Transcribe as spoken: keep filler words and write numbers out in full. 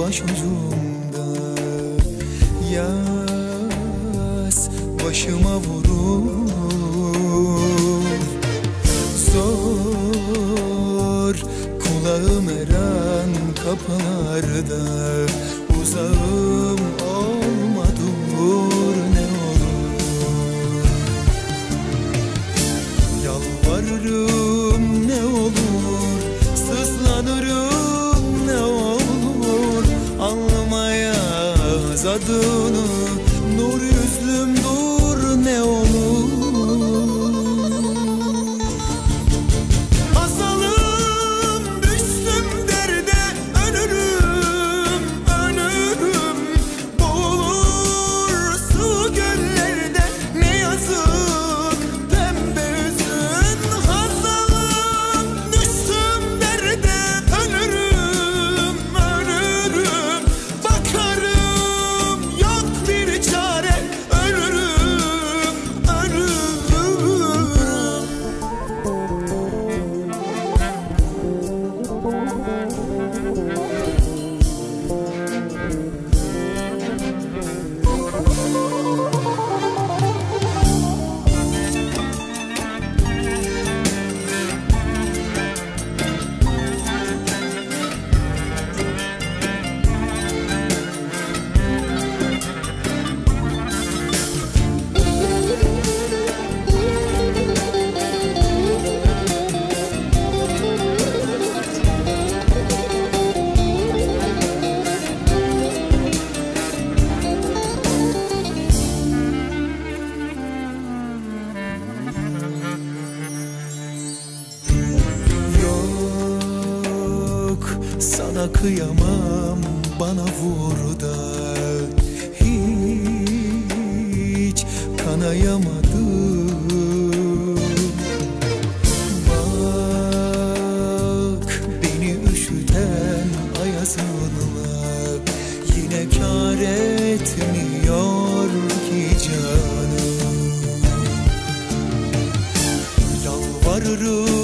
başucumda. Yaz başıma vurur, zor kulağım her an kapılarda. Uzağım olma dur ne olur, yalvarırım ne olur, sızlanırım ne olur. Almaya zadını nur yüzlüm dur ne olur. Azalım düştüm derde, ölürüm ölürüm. Boğulur su göllerde, ne yazık pembe üzün. Azalım düştüm derde, ölürüm ölürüm. Bakarım yok bir çare, ölürüm ölürüm. Sana kıyamam, bana vur da hiç kanayamadım. Bak beni üşüten ayazınla, yine kâr etmiyor ki canım. Yalvarırım